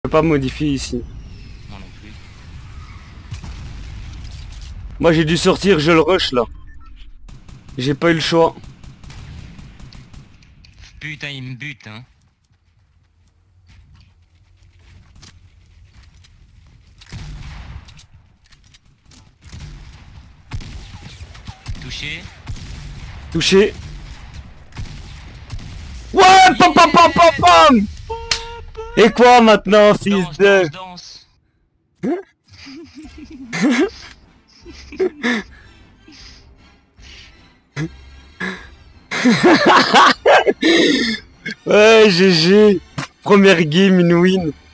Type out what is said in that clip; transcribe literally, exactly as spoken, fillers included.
peux pas modifier ici. Moi non plus. Moi j'ai dû sortir, je le rush là. J'ai pas eu le choix. Putain, il me bute, hein. Touché. Touché. Ouais, pam pam pam pam pam. Et quoi maintenant, fils Danse, de... danse, Ouais, G G. Première game, une win.